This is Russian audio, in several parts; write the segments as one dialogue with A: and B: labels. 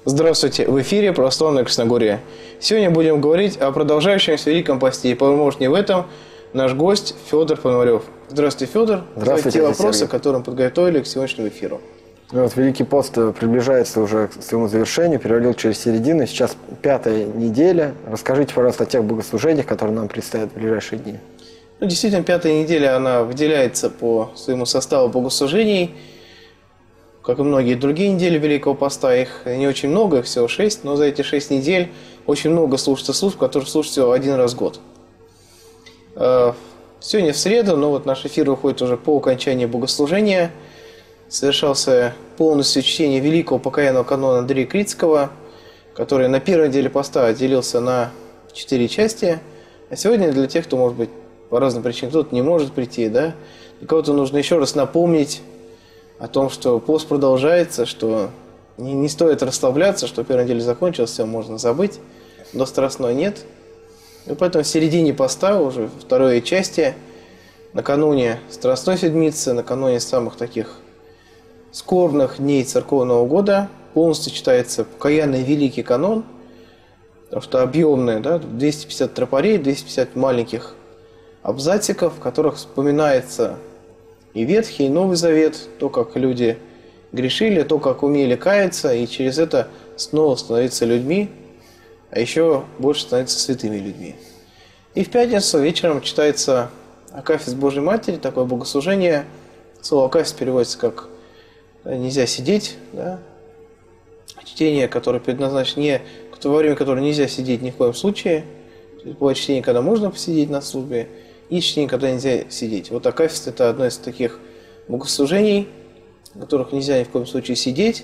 A: Здравствуйте, в эфире Православное Красногорье. Сегодня будем говорить о продолжающемся Великом Посте. И помощник в этом наш гость Федор Пономарев. Здравствуйте, Федор.
B: Здравствуйте,
A: те вопросы,
B: Сергей.
A: которые мы подготовили к сегодняшнему эфиру.
B: Вот Великий пост приближается уже к своему завершению, перевалил через середину. Сейчас 5-я неделя. Расскажите, пожалуйста, о тех богослужениях, которые нам предстоят в ближайшие дни.
A: Действительно, 5-я неделя, она выделяется по своему составу богослужений. Как и многие другие недели Великого Поста, их не очень много, их всего 6, но за эти 6 недель очень много служится служб, которые служат всего один раз в год. Сегодня в среду, но вот наш эфир выходит уже по окончании богослужения. Совершался полностью чтение Великого покаянного канона Андрея Критского, который на первой неделе поста делился на 4 части. А сегодня для тех, кто, может быть, по разным причинам, кто-то не может прийти, да, для кого-то нужно еще раз напомнить о том, что пост продолжается, что не стоит расслабляться, что первая неделя закончилась, все можно забыть, но страстной нет. И поэтому в середине поста, уже во второй части, накануне Страстной Седмицы, накануне самых таких скорбных дней церковного года, полностью читается покаянный Великий канон, потому что объемный, да, 250 тропарей, 250 маленьких абзациков, в которых вспоминается и Ветхий, и Новый Завет, то, как люди грешили, то, как умели каяться, и через это снова становиться людьми, а еще больше становиться святыми людьми. И в пятницу вечером читается Акафист Божьей Матери, такое богослужение. Слово Акафист переводится как «нельзя сидеть», да? Чтение, которое предназначено во время которого нельзя сидеть ни в коем случае. Бывает чтение, когда можно посидеть на службе, и чтение, когда нельзя сидеть. Вот Акафист – это одно из таких богослужений, в которых нельзя ни в коем случае сидеть.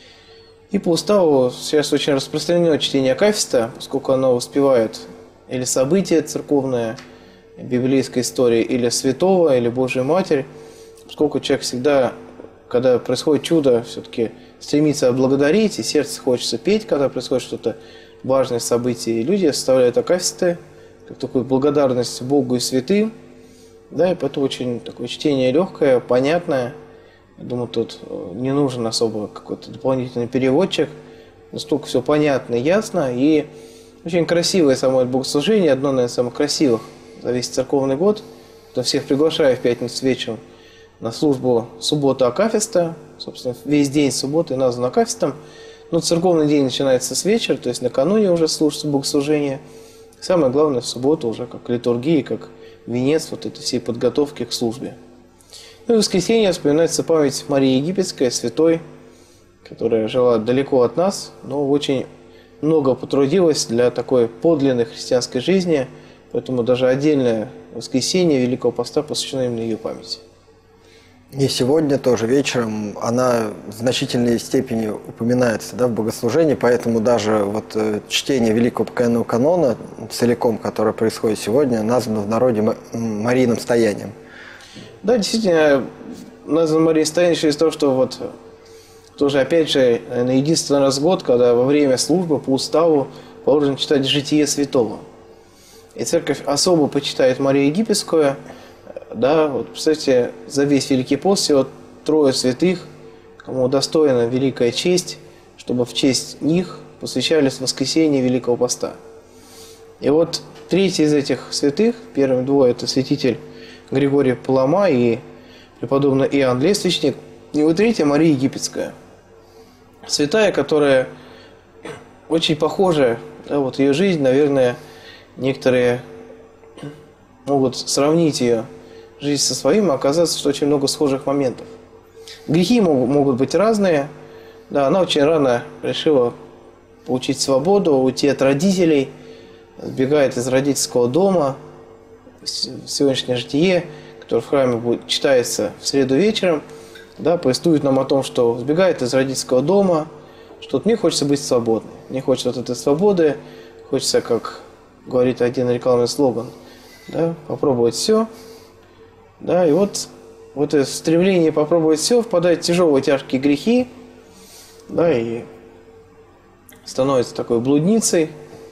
A: И по уставу сейчас очень распространено чтение Акафиста, поскольку оно воспевает или событие церковное, библейской истории, или святого, или Божию Матерь, поскольку человек всегда, когда происходит чудо, все-таки стремится отблагодарить, и сердце хочется петь, когда происходит что-то важное событие, и люди составляют Акафисты, как такую благодарность Богу и святым, да, и поэтому очень такое чтение легкое, понятное. Я думаю, тут не нужен особо какой-то дополнительный переводчик, настолько все понятно и ясно, и очень красивое само это богослужение, одно, наверное, из самых красивых за весь церковный год. Я всех приглашаю в пятницу вечером на службу суббота Акафиста, собственно, весь день субботы назван Акафистом, но церковный день начинается с вечера, то есть накануне уже служится богослужение. Самое главное, в субботу уже как литургия, как венец вот этой всей подготовки к службе. И в воскресенье вспоминается память Марии Египетской, святой, которая жила далеко от нас, но очень много потрудилась для такой подлинной христианской жизни, поэтому даже отдельное воскресенье Великого Поста посвящено именно ее памяти.
B: И сегодня тоже вечером она в значительной степени упоминается, да, в богослужении, поэтому даже вот чтение Великого покаянного канона целиком, которое происходит сегодня, названо в народе Марийным стоянием.
A: Да, действительно, названо Марийным стоянием через то, что вот тоже, опять же, наверное, единственный раз в год, когда во время службы по уставу положено читать житие святого. И церковь особо почитает Марию Египетскую. Да, вот, представьте, за весь Великий пост всего 3 святых, кому удостоена великая честь, чтобы в честь них посвящались воскресенье Великого Поста. И вот 3-й из этих святых, первые 2 – это святитель Григорий Палама и преподобный Иоанн Лествичник, и вот 3-я Мария Египетская. Святая, которая очень похожа, да, вот ее жизнь, наверное, некоторые могут сравнить ее жизнь со своим, и оказаться, что очень много схожих моментов. Грехи могут быть разные. Да, она очень рано решила получить свободу, уйти от родителей, сбегает из родительского дома. Сегодняшнее житие, которое в храме будет, читается в среду вечером, да, повествует нам о том, что сбегает из родительского дома, что вот мне хочется быть свободной. Мне хочется вот этой свободы, хочется, как говорит один рекламный слоган, да, попробовать все. Да, и вот это стремление попробовать все впадает в тяжелые, тяжкие грехи, да, и становится такой блудницей.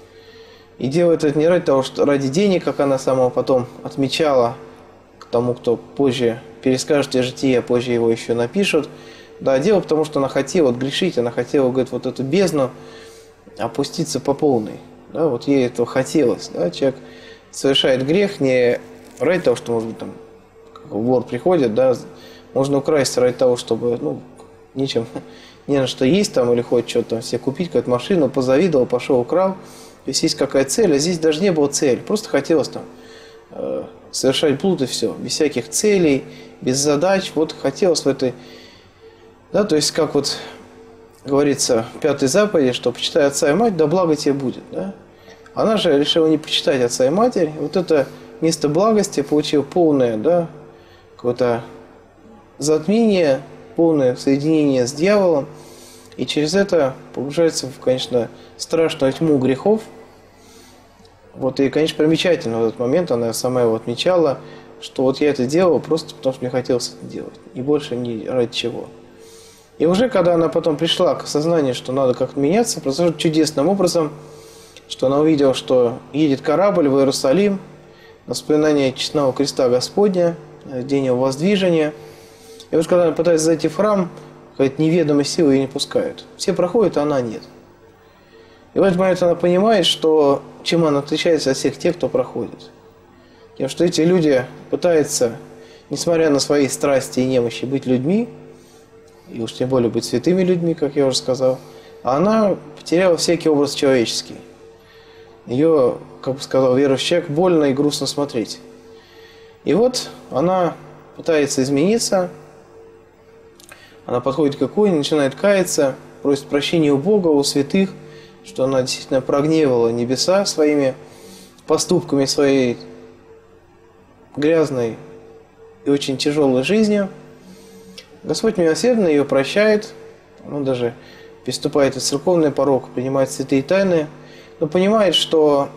A: И делает это не ради того, что ради денег, как она сама потом отмечала к тому, кто позже перескажет ее житие, а позже его еще напишут. Да, дело потому, что она хотела грешить, она хотела, говорит, вот эту бездну опуститься по полной. Да, вот ей этого хотелось. Да, человек совершает грех не ради того, что, может быть, там, вор приходит, да, можно украсть ради того, чтобы, ну, нечем, не на что есть там, или хоть что-то там себе купить, какую-то машину, позавидовал, пошел, украл. То есть какая-то цель, а здесь даже не было цели. Просто хотелось там совершать блуд и все, без всяких целей, без задач. Вот хотелось в этой, да, то есть как вот говорится в 5-й заповеди, что почитай отца и мать, да благо тебе будет, да. Она же решила не почитать отца и матерь. Вот это место благости получило полное, да, какое-то затмение, полное соединение с дьяволом. И через это погружается в, конечно, страшную тьму грехов. Вот и, конечно, примечательно в этот момент, она сама его отмечала, что вот я это делала просто потому, что мне хотелось это делать. И больше ни ради чего. И уже когда она потом пришла к осознанию, что надо как-то меняться, произошло чудесным образом, что она увидела, что едет корабль в Иерусалим, на вспоминание честного креста Господня, день его воздвижения. И вот когда она пытается зайти в храм, какая-то неведомая сила ее не пускает. Все проходят, а она нет. И в этот момент она понимает, что чем она отличается от всех тех, кто проходит. Тем, что эти люди пытаются, несмотря на свои страсти и немощи, быть людьми, и уж тем более быть святыми людьми, как я уже сказал, а она потеряла всякий образ человеческий. Ее, как бы сказал верующий человек, больно и грустно смотреть. И вот она пытается измениться, она подходит к иконе, начинает каяться, просит прощения у Бога, у святых, что она действительно прогневала небеса своими поступками, своей грязной и очень тяжелой жизнью. Господь милосердно ее прощает, он даже переступает и церковный порог, принимает святые тайны, но понимает, что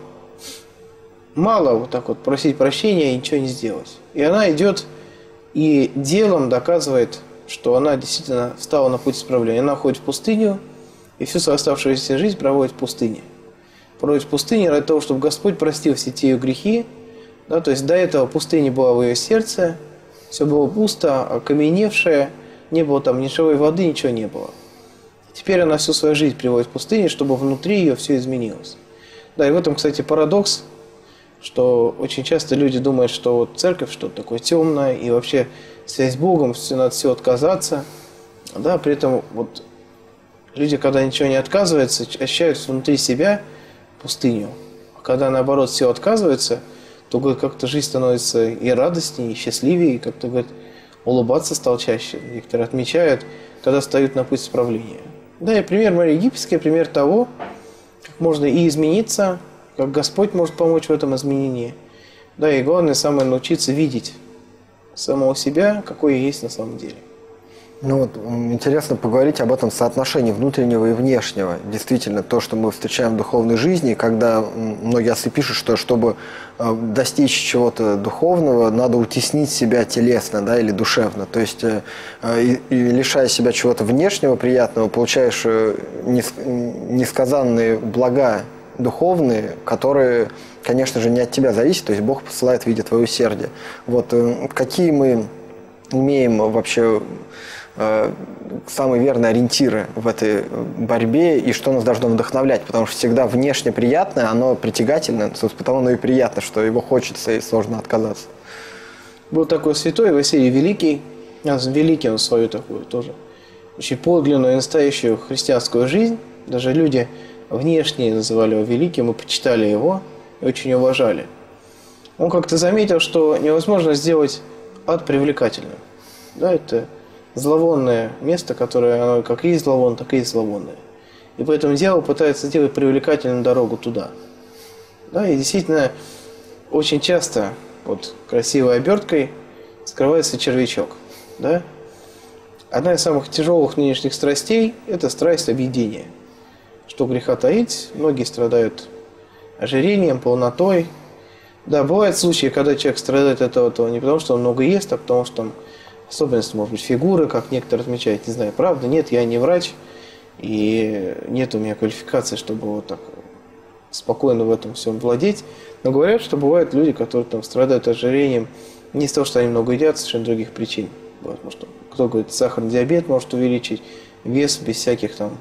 A: мало вот так вот просить прощения и ничего не сделать. И она идет и делом доказывает, что она действительно встала на путь исправления. Она ходит в пустыню и всю свою оставшуюся жизнь проводит в пустыне. Проводит в пустыне ради того, чтобы Господь простил все те ее грехи. Да, то есть до этого пустыня была в ее сердце, все было пусто, окаменевшее, не было там ни живой воды, ничего не было. Теперь она всю свою жизнь приводит в пустыне, чтобы внутри ее все изменилось. Да, и в этом, кстати, парадокс, что очень часто люди думают, что вот церковь что-то такое темное, и вообще связь с Богом, надо все отказаться. Да, при этом вот люди, когда ничего не отказываются, ощущают внутри себя пустыню. А когда наоборот все отказывается, то говорит, как-то жизнь становится и радостнее, и счастливее, и как-то говорит, улыбаться стал чаще. Некоторые отмечают, когда встают на путь исправления. Да, и пример Марии Египетской, пример того, как можно и измениться, как Господь может помочь в этом изменении. Да, и главное, самое научиться видеть самого себя, какой есть на самом деле.
B: Ну вот, интересно поговорить об этом соотношении внутреннего и внешнего. Действительно, то, что мы встречаем в духовной жизни, когда многие отцы пишут, что чтобы достичь чего-то духовного, надо утеснить себя телесно, да, или душевно. То есть, и лишая себя чего-то внешнего, приятного, получаешь несказанные блага духовные, которые, конечно же, не от тебя зависят, то есть Бог посылает в виде твоего усердия. Вот, какие мы имеем вообще самые верные ориентиры в этой борьбе и что нас должно вдохновлять, потому что всегда внешне приятное, оно притягательное, потому оно и приятно, что его хочется и сложно отказаться.
A: Был такой святой Василий Великий, великий он свою такую тоже очень подлинную и настоящую христианскую жизнь, даже люди внешне называли его великим и почитали его и очень уважали. Он как-то заметил, что невозможно сделать ад привлекательным. Да, это зловонное место, которое оно как есть зловонное, так и есть зловонное. И поэтому дьявол пытается сделать привлекательную дорогу туда. Да, и действительно, очень часто под красивой оберткой скрывается червячок. Да? Одна из самых тяжелых нынешних страстей – это страсть объедения. Что греха таить, многие страдают ожирением, полнотой. Да, бывают случаи, когда человек страдает от этого не потому, что он много ест, а потому что там особенность, может быть, фигуры, как некоторые отмечают, не знаю, правда, нет, я не врач, и нет у меня квалификации, чтобы вот так спокойно в этом всем владеть. Но говорят, что бывают люди, которые там страдают ожирением не из-за того, что они много едят, а совершенно других причин. Потому что кто говорит, сахарный диабет может увеличить вес без всяких там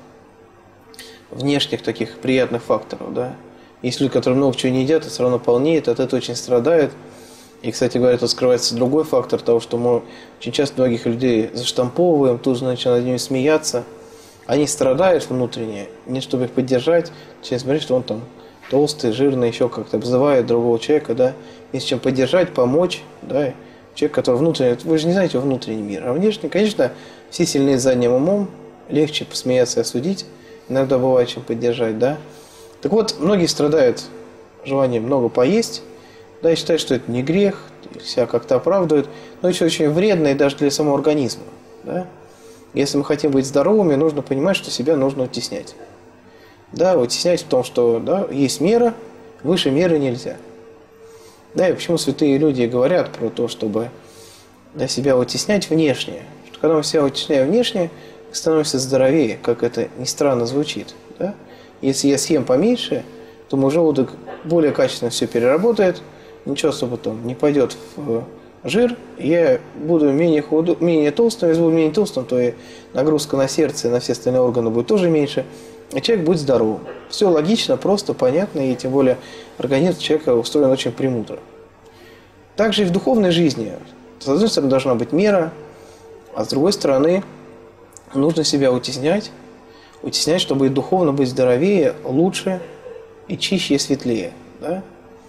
A: внешних таких приятных факторов, да. Есть люди, которые много чего не едят, и все равно полнеют, от этого очень страдают. И, кстати говоря, тут скрывается другой фактор того, что мы очень часто многих людей заштамповываем, тут же начинаем над ними смеяться. Они страдают внутренне, не чтобы их поддержать, начинают смотреть, что он там толстый, жирный, еще как-то обзывает другого человека, да. Есть чем поддержать, помочь, да. Человек, который внутренний, вы же не знаете его внутренний мир. А внешний, конечно, все сильны задним умом, легче посмеяться и осудить. Иногда бывает, чем поддержать, да. Так вот, многие страдают желанием много поесть, да, и считают, что это не грех, себя как-то оправдывают, но это очень вредно и даже для самого организма, да. Если мы хотим быть здоровыми, нужно понимать, что себя нужно утеснять. Да, утеснять в том, что, да, есть мера, выше меры нельзя. Да, и почему святые люди говорят про то, чтобы, да, себя утеснять внешне. Что когда мы себя утесняем внешне, мы становимся здоровее, как это ни странно звучит, да. Если я съем поменьше, то мой желудок более качественно все переработает, ничего особо там не пойдет в жир, я буду менее толстым, если буду менее толстым, то и нагрузка на сердце и на все остальные органы будет тоже меньше, и человек будет здоровым. Все логично, просто, понятно, и тем более организм человека устроен очень премудро. Также и в духовной жизни, с одной стороны, должна быть мера, а с другой стороны, нужно себя утеснять, чтобы и духовно быть здоровее, лучше, и чище, и светлее. Да?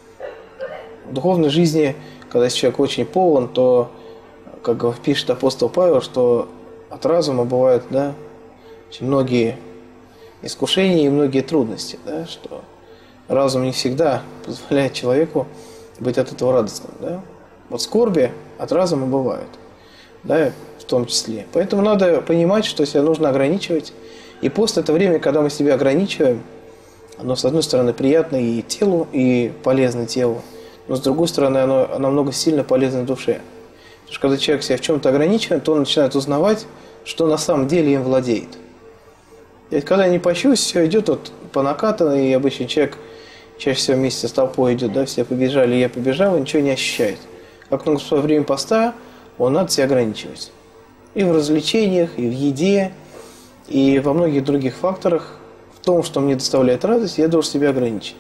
A: В духовной жизни, когда человек очень полон, то, как пишет апостол Павел, что от разума бывают, да, очень многие искушения и многие трудности, да, что разум не всегда позволяет человеку быть от этого радостным. Да? Вот скорби от разума бывают, да, в том числе. Поэтому надо понимать, что себя нужно ограничивать. И пост – это время, когда мы себя ограничиваем. Оно, с одной стороны, приятно и телу, и полезно телу. Но, с другой стороны, оно намного сильно полезно душе. Потому что, когда человек себя в чем-то ограничивает, то он начинает узнавать, что на самом деле им владеет. И когда я не пощусь, все идет вот по накатанной, и обычный человек чаще всего вместе с толпой идет, да, все побежали, я побежал, и ничего не ощущает. Как только во время поста, он надо себя ограничивать. И в развлечениях, и в еде, и во многих других факторах. В том, что мне доставляет радость, я должен себя ограничить.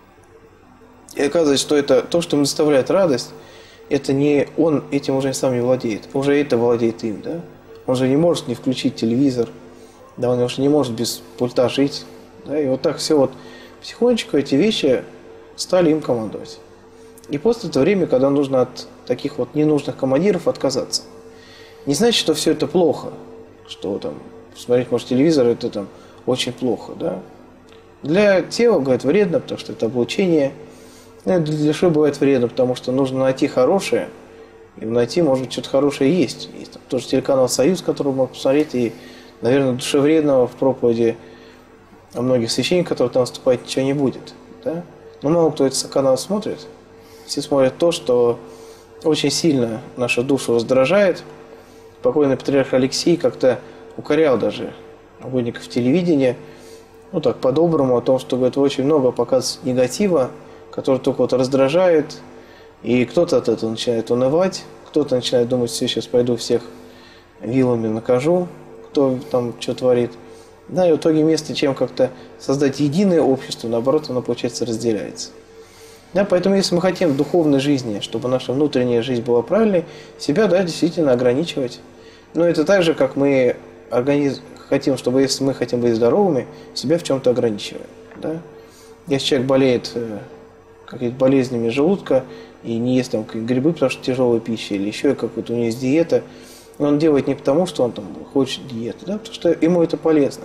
A: И оказывается, что это то, что мне доставляет радость, это не он этим уже сам не владеет. Уже это владеет им, да? Он же не может не включить телевизор, да, он уже не может без пульта жить. Да? И вот так все вот потихонечку эти вещи стали им командовать. И после это время, когда нужно от таких вот ненужных командиров отказаться. Не значит, что все это плохо, что там смотреть, может, телевизор, это там очень плохо, да. Для тела, говорят, вредно, потому что это облучение. Для души бывает вредно, потому что нужно найти хорошее. И найти, может быть, что-то хорошее есть. Есть там тоже телеканал «Союз», который можно посмотреть. И, наверное, душе вредного в проповеди о многих священниках, которые там выступают, ничего не будет. Да? Но мало кто этот канал смотрит. Все смотрят то, что очень сильно нашу душу раздражает. Покойный патриарх Алексий как-то укорял даже угодников телевидения, ну так, по-доброму, о том, что, говорит, очень много показывает негатива, который только вот раздражает, и кто-то от этого начинает унывать, кто-то начинает думать, все, сейчас пойду всех вилами накажу, кто там что творит. Да, и в итоге вместо чем как-то создать единое общество, наоборот, оно, получается, разделяется. Да, поэтому, если мы хотим в духовной жизни, чтобы наша внутренняя жизнь была правильной, себя, да, действительно ограничивать. Но это так же, как мы хотим, чтобы, если мы хотим быть здоровыми, себя в чем-то ограничиваем. Да? Если человек болеет какими-то болезнями желудка и не ест там грибы, потому что тяжелая пища, или еще какая-то у него есть диета, он делает не потому, что он там хочет диету, да, потому что ему это полезно.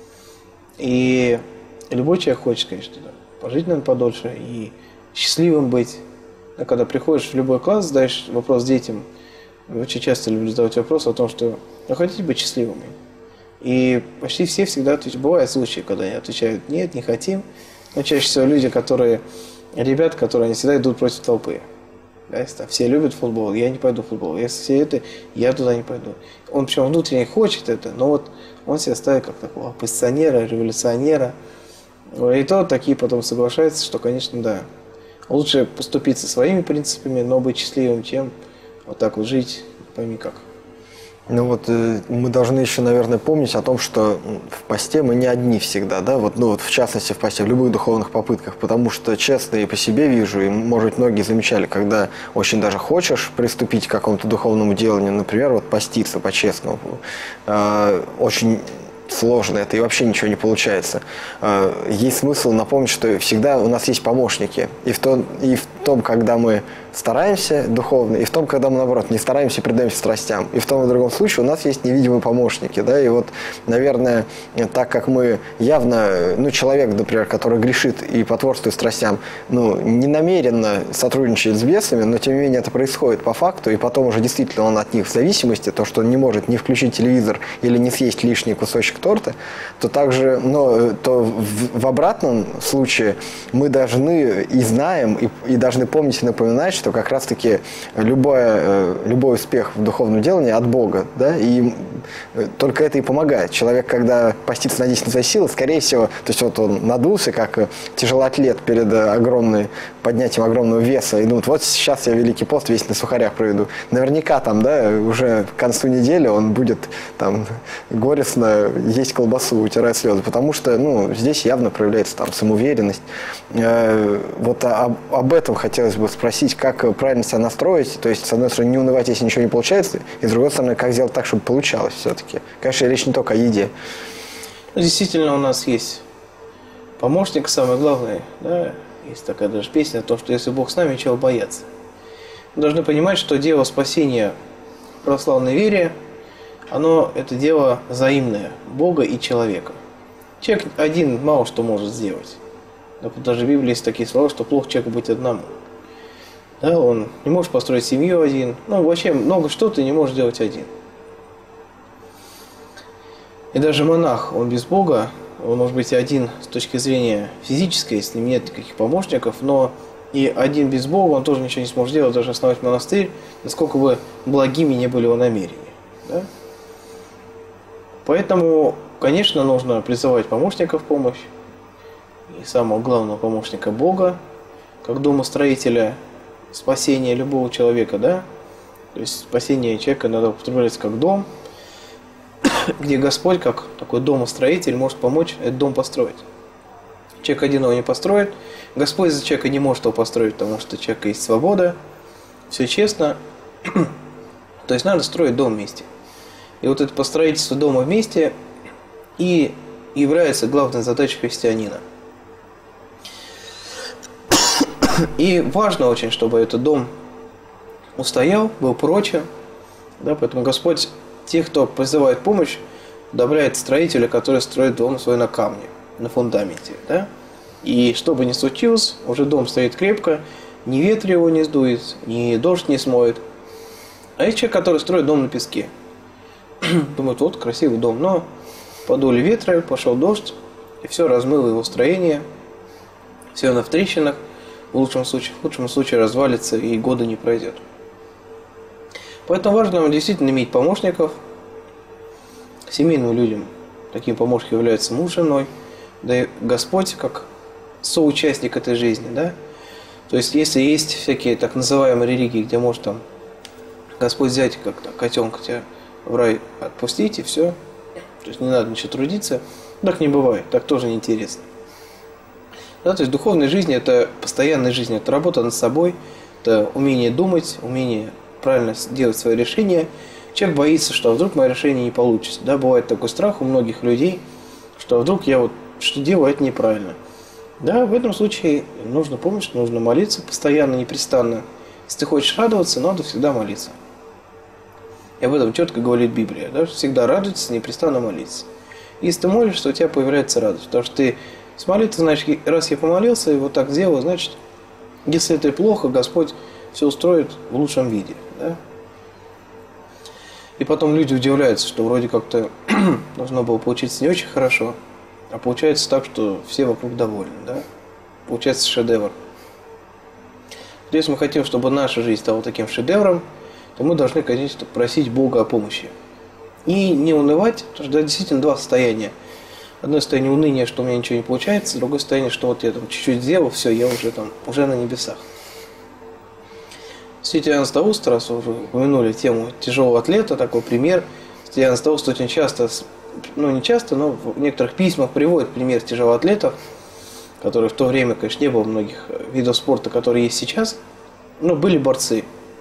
A: И любой человек хочет, конечно, да, пожить, наверное, подольше и счастливым быть. А когда приходишь в любой класс, задаешь вопрос детям, очень часто люблю задавать вопрос о том, что вы хотите быть счастливыми? И почти все всегда отвечают. Бывают случаи, когда они отвечают нет, не хотим. Но чаще всего люди, ребята, которые они всегда идут против толпы. Да, если там все любят футбол, я не пойду в футбол. Если все это, я туда не пойду. Он причем внутренне хочет это, но вот он себя ставит как такого оппозиционера, революционера. И то такие потом соглашаются, что, конечно, да, лучше поступиться своими принципами, но быть счастливым, чем вот так вот жить, пойми как.
B: Ну вот мы должны еще, наверное, помнить о том, что в посте мы не одни всегда, да, вот, ну вот в частности в посте, в любых духовных попытках, потому что честно и по себе вижу, и, может быть, многие замечали, когда очень даже хочешь приступить к какому-то духовному деланию, например, вот поститься по-честному, очень сложно это и вообще ничего не получается. Есть смысл напомнить, что всегда у нас есть помощники. И в том, когда мы стараемся духовно, и в том, когда мы, наоборот, не стараемся и предаемся страстям. И в том и другом случае у нас есть невидимые помощники. Да? И вот, наверное, так как мы явно, ну, человек, например, который грешит и потворствует страстям, ну, не намеренно сотрудничает с бесами, но, тем не менее, это происходит по факту, и потом уже действительно он от них в зависимости, то, что он не может не включить телевизор или не съесть лишний кусочек торта, то также, ну, то в обратном случае мы должны и знаем, и должны помнить и напоминать, что как раз-таки любой успех в духовном делании от Бога, да, и только это и помогает. Человек, когда постится, надеясь на свои силы, скорее всего, то есть вот он надулся, как тяжелоатлет перед поднятием огромного веса, и думает, вот сейчас я Великий пост весь на сухарях проведу. Наверняка там, да, уже к концу недели он будет там горестно есть колбасу, утирать слезы, потому что, ну, здесь явно проявляется там самоуверенность. Вот об этом хотелось бы спросить, как правильно себя настроить, то есть, с одной стороны, не унывать, если ничего не получается, и с другой стороны, как сделать так, чтобы получалось все-таки. Конечно, речь не только о еде.
A: Ну, действительно, у нас есть помощник, самое главное, да, есть такая даже песня о том, что если Бог с нами, чего бояться. Мы должны понимать, что дело спасения в православной вере, это дело взаимное, Бога и человека. Человек один мало что может сделать. Даже в Библии есть такие слова, что плохо человеку быть одному. Да, он не может построить семью один. Ну, вообще много что ты не можешь делать один. И даже монах, он без Бога, он может быть один с точки зрения физической, с ним нет никаких помощников, но и один без Бога, он тоже ничего не сможет делать, даже основать монастырь, насколько бы благими не были его намерения. Да? Поэтому, конечно, нужно призывать помощника в помощь. И самого главного помощника Бога, как домостроителя, спасения любого человека, да? То есть спасение человека надо употреблять как дом, где Господь, как такой домостроитель, может помочь этот дом построить. Человек один его не построит, Господь за человека не может его построить, потому что у человека есть свобода, все честно. То есть надо строить дом вместе. И вот это построительство дома вместе и является главной задачей христианина. И важно очень, чтобы этот дом устоял, был прочен. Да, поэтому Господь тех, кто призывает помощь, одобряет строителя, который строит дом свой на камне, на фундаменте. Да? И что бы ни случилось, уже дом стоит крепко, ни ветер его не сдует, ни дождь не смоет. А есть человек, который строит дом на песке. Думает, вот красивый дом, но подули ветры, пошел дождь, и все размыло его строение, все на трещинах. В лучшем случае развалится и года не пройдет. Поэтому важно нам действительно иметь помощников. Семейным людям таким помощником являются муж с женой, да и Господь как соучастник этой жизни. Да? То есть, если есть всякие так называемые религии, где может там Господь взять как-то котенка тебя в рай отпустить и все, то есть не надо ничего трудиться, так не бывает, так тоже неинтересно. Да, то есть духовная жизнь – это постоянная жизнь, это работа над собой, это умение думать, умение правильно делать свои решения. Человек боится, что вдруг мое решение не получится. Да, бывает такой страх у многих людей, что вдруг я вот что делаю, это неправильно. Да, в этом случае нужно помнить, что нужно молиться постоянно, непрестанно. Если ты хочешь радоваться, надо всегда молиться. И об этом четко говорит Библия. Да, всегда радуйтесь, непрестанно молитесь. Если ты молишься, у тебя появляется радость, потому что ты с молитвой, значит, раз я помолился и вот так сделал, значит, если это плохо, Господь все устроит в лучшем виде. Да? И потом люди удивляются, что вроде как-то должно было получиться не очень хорошо, а получается так, что все вокруг довольны. Да? Получается шедевр. Если мы хотим, чтобы наша жизнь стала таким шедевром, то мы должны, конечно, просить Бога о помощи. И не унывать, потому что действительно два состояния. Одно состояние уныния, что у меня ничего не получается, другое состояние, что вот я там чуть-чуть сделал, все, я уже на небесах. Святитель Иоанн Златоуст, раз уже упомянули тему тяжелого атлета, такой пример – Стиан Стоуст очень часто, ну не часто, но в некоторых письмах приводит пример тяжелоатлетов, которые в то время, конечно, не было многих видов спорта, которые есть сейчас, но были борцы.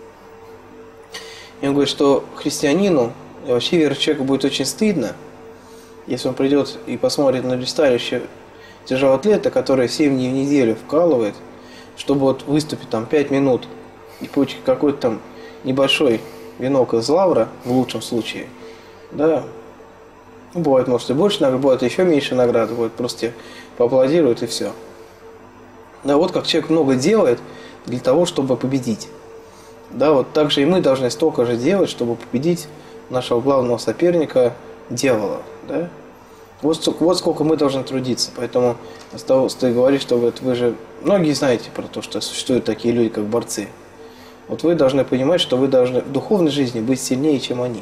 A: И он говорит, что христианину и вообще верующему человеку будет очень стыдно, если он придет и посмотрит на блистающего тяжелоатлета, который 7 дней в неделю вкалывает, чтобы вот выступить там 5 минут и получить какой-то там небольшой венок из лавра, в лучшем случае, да, ну, бывает, может, и больше наград, бывает еще меньше наград, бывает, просто тебе поаплодируют и все. Да, вот как человек много делает для того, чтобы победить. Да, вот так же и мы должны столько же делать, чтобы победить нашего главного соперника, дьявола, да. Вот сколько мы должны трудиться. Поэтому ты говоришь, что вот вы же многие знаете про то, что существуют такие люди, как борцы. Вот вы должны понимать, что вы должны в духовной жизни быть сильнее, чем они.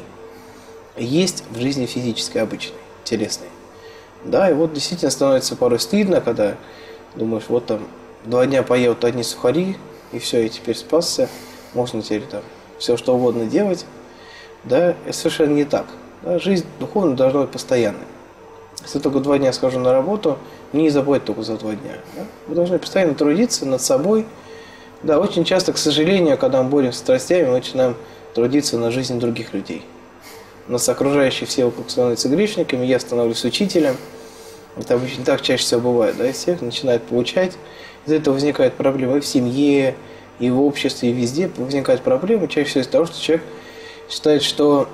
A: Есть в жизни физической, обычной, телесной. Да, и вот действительно становится порой стыдно, когда думаешь, вот там 2 дня поел вот одни сухари, и все, я теперь спасся, можно теперь там все что угодно делать. Да, это совершенно не так. Да, жизнь духовная должна быть постоянной. Если только 2 дня схожу на работу, не забудь только за 2 дня. Да? Вы должны постоянно трудиться над собой. Да, очень часто, к сожалению, когда мы боремся с страстями, мы начинаем трудиться на жизнь других людей. Нас окружающие все вокруг становятся грешниками, я становлюсь учителем. Это обычно так чаще всего бывает. Да? И всех начинают получать. Из-за этого возникают проблемы и в семье, и в обществе, и везде возникают проблемы. Чаще всего из-за того, что человек считает, что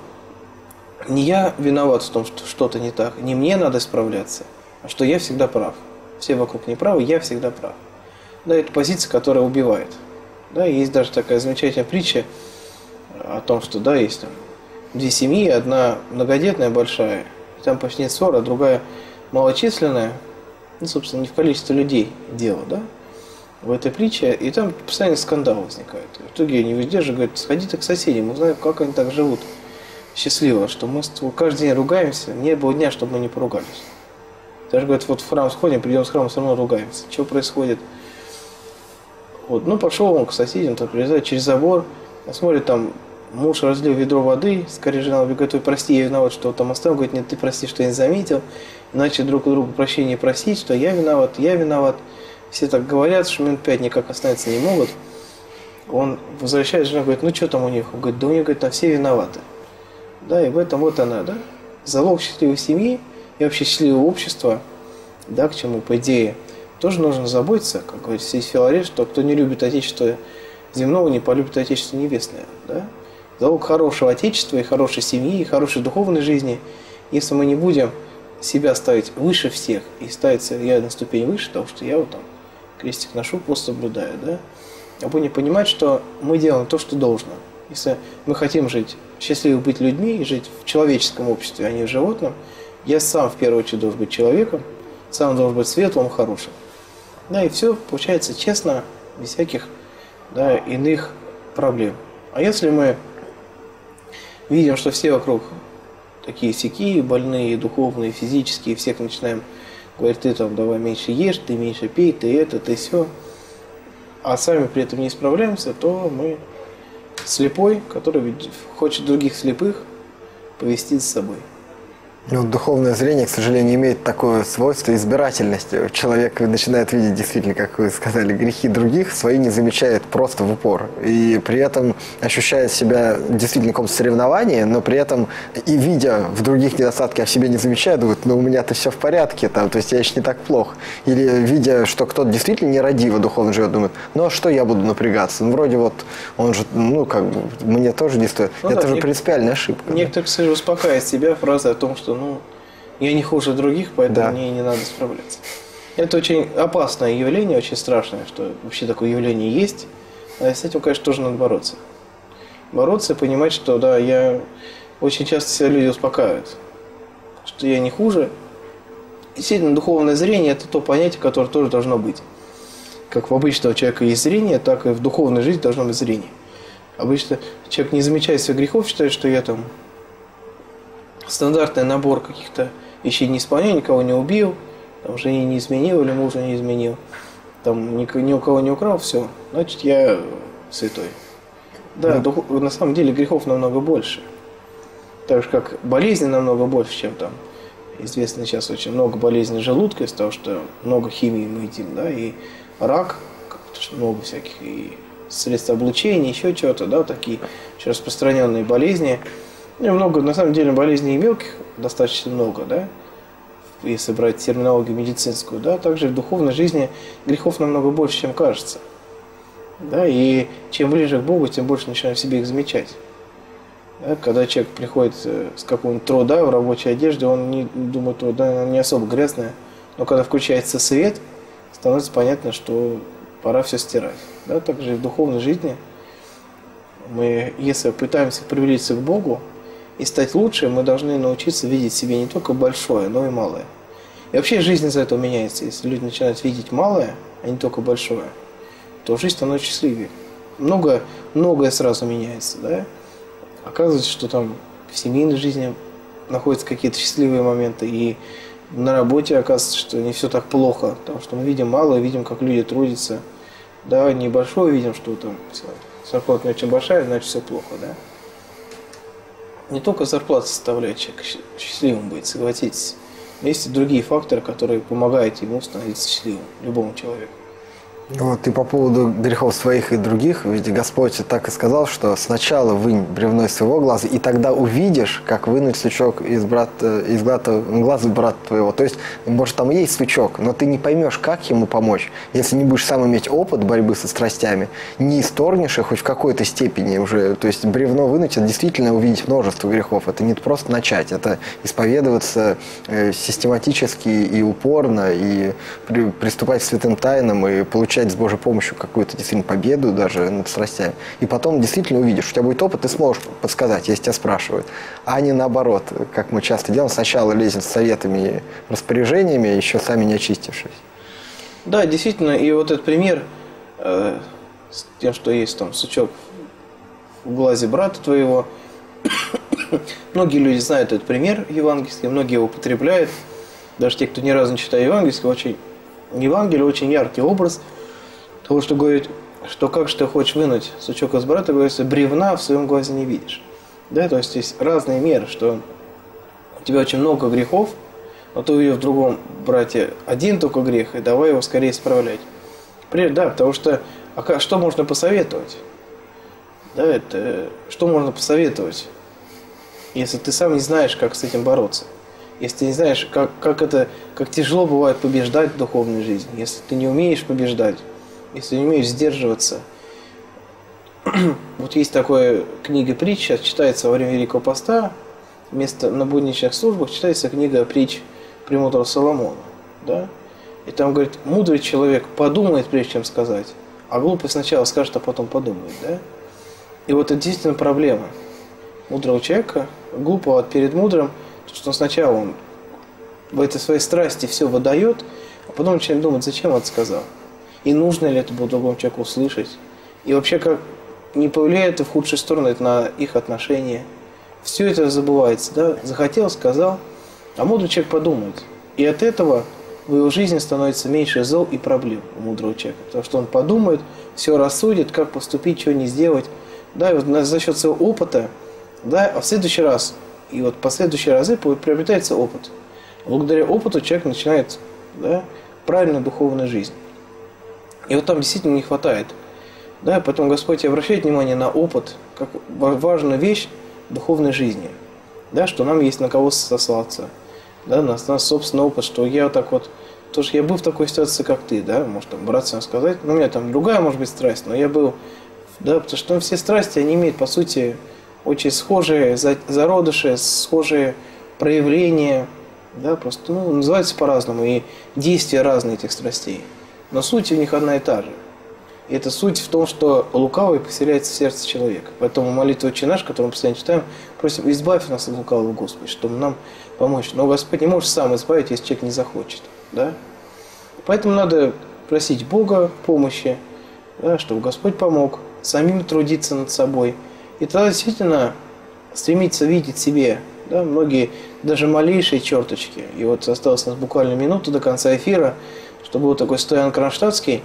A: не я виноват в том, что что-то не так, не мне надо справляться, а что я всегда прав. Все вокруг не правы, я всегда прав. Да, это позиция, которая убивает. Да, есть даже такая замечательная притча о том, что да, есть там 2 семьи, одна многодетная большая, и там почти нет ссор, а другая малочисленная, ну, собственно, не в количестве людей дело, да, в этой притче, и там постоянно скандал возникает. В итоге они выдерживают, говорят, сходите к соседям, узнаем, как они так живут счастливо, что мы каждый день ругаемся, не было дня, чтобы мы не поругались. Даже говорят, вот в храм сходим, придем с храма, все равно ругаемся. Что происходит? Вот, ну, пошел он к соседям, там прилезает через забор, смотрит, там муж разлил ведро воды, скорее жена убегает, ой, прости, я виноват, что там оставил, говорит, нет, ты прости, что я не заметил, иначе друг у друга прощения просить, что я виноват, я виноват. Все так говорят, что минут 5 никак остановиться не могут. Он возвращает, жена говорит, ну что там у них? Он говорит, да у них, говорит, там все виноваты. Да, и в этом вот она, да, залог счастливой семьи и вообще счастливого общества, да, к чему, по идее, тоже нужно заботиться, как говорит Сей Филарет, что кто не любит Отечество земного, не полюбит Отечество небесное, да. Залог хорошего Отечества и хорошей семьи, и хорошей духовной жизни, если мы не будем себя ставить выше всех и ставить себя на ступень выше, потому что я вот там крестик ношу, пост соблюдаю, да, а будем понимать, что мы делаем то, что должно. Если мы хотим жить, счастливо быть людьми и жить в человеческом обществе, а не в животном, я сам в первую очередь должен быть человеком, сам должен быть светлым, хорошим. Да, и все получается честно, без всяких, да, иных проблем. А если мы видим, что все вокруг такие сякие, больные, духовные, физические, всех начинаем говорить, ты там давай меньше ешь, ты меньше пей, ты это, ты все, а сами при этом не справляемся, то мы слепой, который хочет других слепых повести за собой.
B: Ну, духовное зрение, к сожалению, имеет такое свойство избирательности. Человек начинает видеть действительно, как вы сказали, грехи других, свои не замечает просто в упор. И при этом ощущает себя действительно в каком-то соревновании, но при этом и видя в других недостатки, а в себе не замечает, думает, ну у меня-то все в порядке, там, то есть я еще не так плох. Или видя, что кто-то действительно нерадиво духовно живет, думает, ну а что я буду напрягаться? Ну вроде вот он же, ну как бы, мне тоже не стоит. Ну, это да, же принципиальная ошибка.
A: Некоторые, кстати, успокаивают себя фразой о том, что ну, я не хуже других, поэтому
B: да.
A: Мне не надо справляться. Это очень опасное явление, очень страшное, что вообще такое явление есть. А с этим, конечно, тоже надо бороться. Бороться и понимать, что да, я очень часто себя люди успокаивают, что я не хуже. Действительно, духовное зрение – это то понятие, которое тоже должно быть. Как в обычного человека есть зрение, так и в духовной жизни должно быть зрение. Обычно человек не замечает своих грехов, считает, что я там стандартный набор каких-то вещей не исполняю, никого не убил, там, жене не изменил или мужу не изменил, там, ни у кого не украл, все, значит, я святой. Да, на самом деле грехов намного больше. Так же, как болезней намного больше, чем там. Известно сейчас очень много болезней желудка из-за того, что много химии мы едим, да, и рак, много всяких, и средств облучения, еще чего-то, да, такие очень распространенные болезни. И много, на самом деле, болезней и мелких достаточно много, да, если брать терминологию медицинскую, да, также в духовной жизни грехов намного больше, чем кажется. Да, и чем ближе к Богу, тем больше начинаем в себе их замечать. Да, когда человек приходит с какого-нибудь труда в рабочей одежде, он не думает, что да, она не особо грязная, но когда включается свет, становится понятно, что пора все стирать. Да, также и в духовной жизни мы, если пытаемся приблизиться к Богу и стать лучше, мы должны научиться видеть в себе не только большое, но и малое. И вообще жизнь из-за этого меняется. Если люди начинают видеть малое, а не только большое, то жизнь становится счастливее. Многое сразу меняется, да? Оказывается, что там в семейной жизни находятся какие-то счастливые моменты, и на работе оказывается, что не все так плохо, потому что мы видим малое, видим, как люди трудятся, да, небольшое, видим, что там зарплата не очень большая, значит все плохо, да. Не только зарплата составляет человека счастливым быть, согласитесь. Есть и другие факторы, которые помогают ему становиться счастливым, любому человеку.
B: Вот, и по поводу грехов своих и других, ведь Господь так и сказал, что сначала вынь бревно из своего глаза, и тогда увидишь, как вынуть сучок из глаза брата твоего. То есть, может, там и есть сучок, но ты не поймешь, как ему помочь, если не будешь сам иметь опыт борьбы со страстями, не исторгнешь их хоть в какой-то степени уже. То есть, бревно вынуть – это действительно увидеть множество грехов. Это не просто начать, это исповедоваться систематически и упорно, и приступать к святым тайнам, и получать с Божьей помощью какую-то действительно победу даже над страстями. И потом действительно увидишь, у тебя будет опыт, ты сможешь подсказать, если тебя спрашивают. А не наоборот, как мы часто делаем, сначала лезем с советами и распоряжениями, еще сами не очистившись.
A: Да, действительно, и вот этот пример с тем, что есть там сучок в глазе брата твоего, многие люди знают этот пример евангельский, многие его употребляют, даже те, кто ни разу не читает евангельский, Евангелие очень яркий образ того, что говорит, что как же ты хочешь вынуть сучок из брата, говорится, бревна в своем глазе не видишь. Да, то есть есть разные меры, что у тебя очень много грехов, но ты увидел в другом брате один только грех, и давай его скорее исправлять. Да, потому что что можно посоветовать? Да, это что можно посоветовать, если ты сам не знаешь, как с этим бороться? Если ты не знаешь, как тяжело бывает побеждать в духовной жизни, если ты не умеешь побеждать, если не умеешь сдерживаться. Вот есть такая книга притч, сейчас читается во время Великого Поста, вместо на будничных службах читается книга притч премудрого Соломона. Да? И там говорит, мудрый человек подумает, прежде чем сказать, а глупый сначала скажет, а потом подумает. Да? И вот это действительно проблема мудрого человека, глупого перед мудрым, что сначала он в этой своей страсти все выдает, а потом начинает думать, зачем он это сказал. И нужно ли это было другому человеку услышать. И вообще, как не повлияет это в худшую сторону это на их отношения. Все это забывается. Да? Захотел, сказал, а мудрый человек подумает. И от этого в его жизни становится меньше зол и проблем у мудрого человека. Потому что он подумает, все рассудит, как поступить, что не сделать. Да, и вот за счет своего опыта, да, а в следующий раз, и вот последующие разы приобретается опыт. Благодаря опыту человек начинает, да, правильную духовную жизнь. И вот там действительно не хватает. Да, поэтому Господь обращает внимание на опыт, как важную вещь в духовной жизни. Да, что нам есть на кого сослаться. Да, у нас собственный опыт, что я вот так вот, тоже я был в такой ситуации, как ты, да, может там братцам сказать, ну у меня там другая может быть страсть, но я был, да, потому что все страсти, они имеют по сути очень схожие зародыши, схожие проявления, да, просто, ну, называются по-разному, и действия разные этих страстей. Но суть у них одна и та же. И эта суть в том, что лукавый поселяется в сердце человека. Поэтому молитва «Отче наш», которую мы постоянно читаем, просим, избавь нас от лукавого, Господи, чтобы нам помочь. Но Господь не может сам избавить, если человек не захочет. Да? Поэтому надо просить Бога помощи, да, чтобы Господь помог, самим трудиться над собой. И тогда действительно стремиться видеть в себе, да, многие даже малейшие черточки. И вот осталось у нас буквально минута до конца эфира, что был такой Стоян Кронштадтский.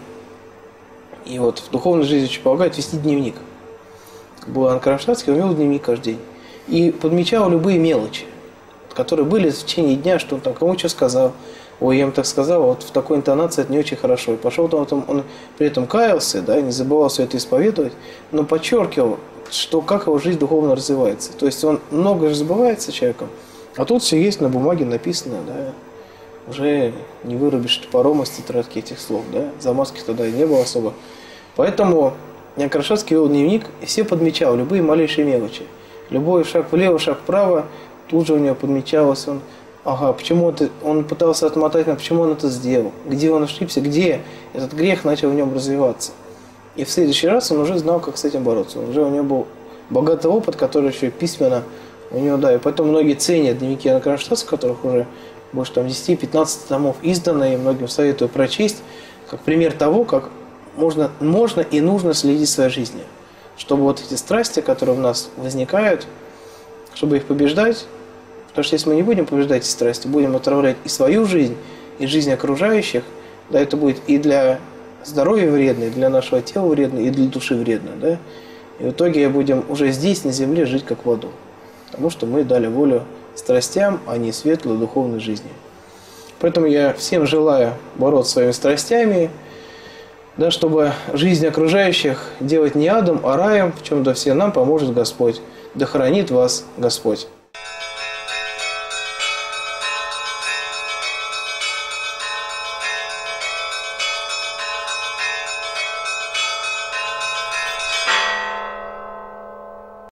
A: И вот в духовной жизни очень помогает вести дневник. Был Иоанн Кронштадтский, он вел дневник каждый день. и подмечал любые мелочи, которые были в течение дня, что он там кому что сказал. Ой, я им так сказал, вот в такой интонации это не очень хорошо. И пошел там, он при этом каялся, да, не забывал все это исповедовать, но подчеркивал, что как его жизнь духовно развивается. То есть он много же забывается человеком, а тут все есть на бумаге написано, да, уже не вырубишь топором из тетрадки этих слов, да, замазки тогда и не было особо. Поэтому Некрашевский вел дневник и все подмечал любые малейшие мелочи. Любой шаг влево, шаг вправо, тут же у него подмечалось, ага, почему он пытался отмотать, почему он это сделал, где он ошибся, где этот грех начал в нем развиваться. И в следующий раз он уже знал, как с этим бороться. Уже у него был богатый опыт, который еще письменно у него, да. И поэтому многие ценят дневники Некрашевского, которых уже больше там 10-15 томов издано, и многим советую прочесть, как пример того, как можно и нужно следить в своей жизни. Чтобы вот эти страсти, которые у нас возникают, чтобы их побеждать. Потому что если мы не будем побеждать эти страсти, будем отравлять и свою жизнь, и жизнь окружающих, да, это будет и для здоровья вредно, и для нашего тела вредно, и для души вредно, да. И в итоге будем уже здесь, на земле, жить как в аду. Потому что мы дали волю страстям, а не светлой духовной жизни. Поэтому я всем желаю бороться своими страстями, да, чтобы жизнь окружающих делать не адом, а раем, в чем-то все нам поможет Господь. Да хранит вас Господь.